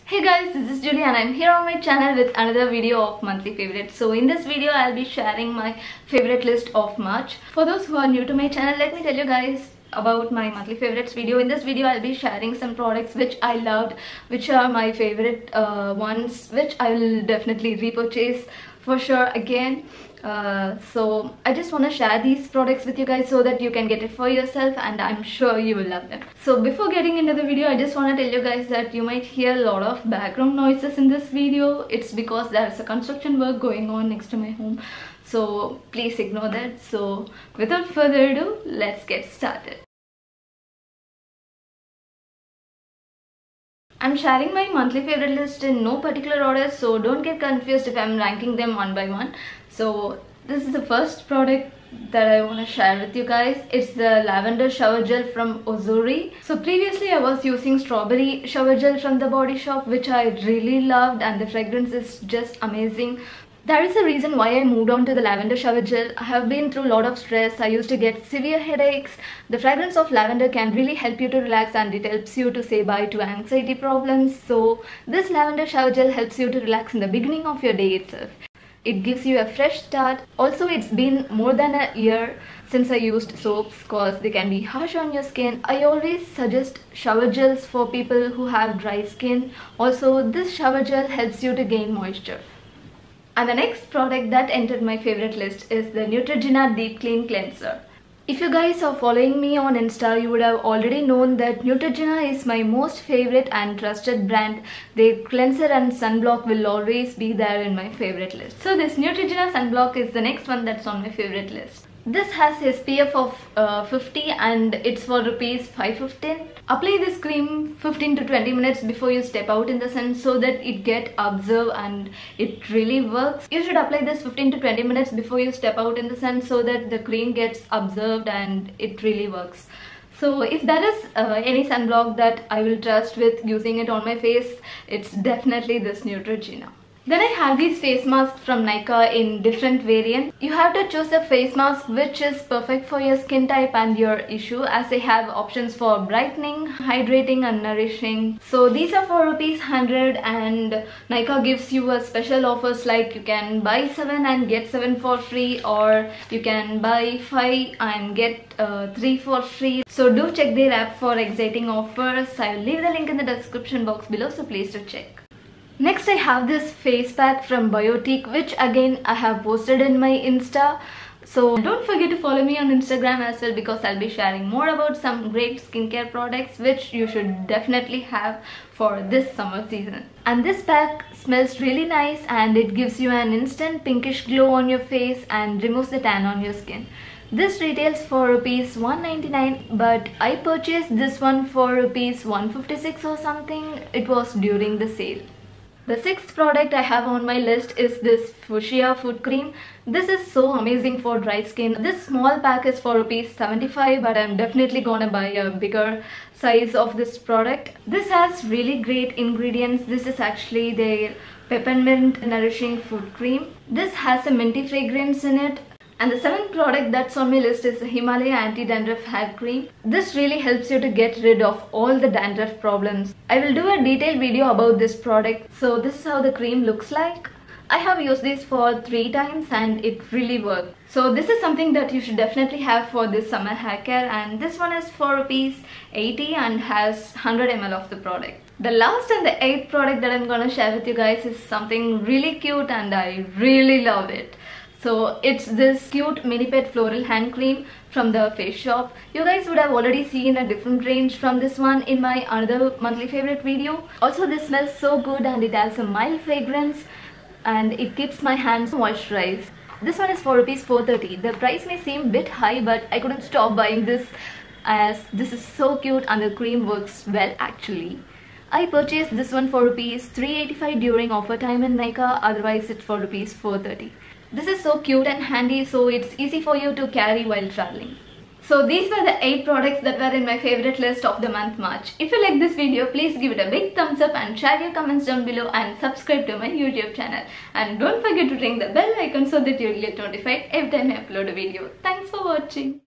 Hey guys, this is Julie and I'm here on my channel with another video of monthly favorites. So in this video I'll be sharing my favorite list of March. For those who are new to my channel, let me tell you guys about my monthly favorites video. In this video I'll be sharing some products which I loved, which are my favorite ones, which I will definitely repurchase for sure again. So I just want to share these products with you guys so that you can get it for yourself, and I'm sure you will love them. So before getting into the video, I just want to tell you guys that you might hear a lot of background noises in this video. It's because there's a construction work going on next to my home, so please ignore that. So without further ado, let's get started. I'm sharing my monthly favorite list in no particular order, so don't get confused if I'm ranking them one by one. So this is the first product that I want to share with you guys. It's the lavender shower gel from Ozuri. So previously I was using strawberry shower gel from the Body Shop, which I really loved, and the fragrance is just amazing. There is a reason why I moved on to the lavender shower gel. I have been through a lot of stress. I used to get severe headaches. The fragrance of lavender can really help you to relax, and it helps you to say bye to anxiety problems. So this lavender shower gel helps you to relax in the beginning of your day itself. It gives you a fresh start. Also, it's been more than a year since I used soaps because they can be harsh on your skin. I always suggest shower gels for people who have dry skin. Also, this shower gel helps you to gain moisture. And the next product that entered my favorite list is the Neutrogena Deep Clean Cleanser. If you guys are following me on Insta, you would have already known that Neutrogena is my most favorite and trusted brand. Their cleanser and sunblock will always be there in my favorite list. So this Neutrogena sunblock is the next one that's on my favorite list. This has SPF of 50 and it's for rupees 515. Apply this cream 15 to 20 minutes before you step out in the sun so that it get absorbed, and it really works. You should apply this 15 to 20 minutes before you step out in the sun so that the cream gets absorbed, and it really works. So if there is any sunblock that I will trust with using it on my face, it's definitely this Neutrogena. Then I have these face masks from Nykaa in different variants. You have to choose a face mask which is perfect for your skin type and your issue, as they have options for brightening, hydrating and nourishing. So these are for rupees 100, and Nykaa gives you a special offers like you can buy 7 and get 7 for free, or you can buy 5 and get 3 for free. So do check their app for exciting offers. I will leave the link in the description box below, so please do check. Next I have this face pack from Biotique, which again I have posted in my Insta. So don't forget to follow me on Instagram as well, because I'll be sharing more about some great skincare products which you should definitely have for this summer season. And this pack smells really nice, and it gives you an instant pinkish glow on your face and removes the tan on your skin. This retails for rupees 199, but I purchased this one for rupees 156 or something. It was during the sale. The sixth product I have on my list is this Fuchsia foot cream. This is so amazing for dry skin. This small pack is for rupees 75, but I'm definitely gonna buy a bigger size of this product. This has really great ingredients. This is actually their peppermint nourishing foot cream. This has a minty fragrance in it. And the seventh product that's on my list is the Himalaya Anti-Dandruff Hair Cream. This really helps you to get rid of all the dandruff problems. I will do a detailed video about this product. So this is how the cream looks like. I have used this for 3 times and it really worked. So this is something that you should definitely have for this summer hair care, and this one is for rupees 80 and has 100 ml of the product. The last and the 8th product that I'm gonna share with you guys is something really cute, and I really love it. So it's this cute mini pet floral hand cream from the Face Shop. You guys would have already seen a different range from this one in my another monthly favorite video. Also, this smells so good and it has a mild fragrance, and it keeps my hands moisturized. This one is for rupees 430. The price may seem a bit high, but I couldn't stop buying this as this is so cute and the cream works well actually. I purchased this one for rupees 385 during offer time in Nykaa, otherwise it's for rupees 430. This is so cute and handy, so it's easy for you to carry while traveling. So these were the 8 products that were in my favorite list of the month March. If you like this video, please give it a big thumbs up and share your comments down below, and subscribe to my YouTube channel. And don't forget to ring the bell icon so that you'll get notified every time I upload a video. Thanks for watching.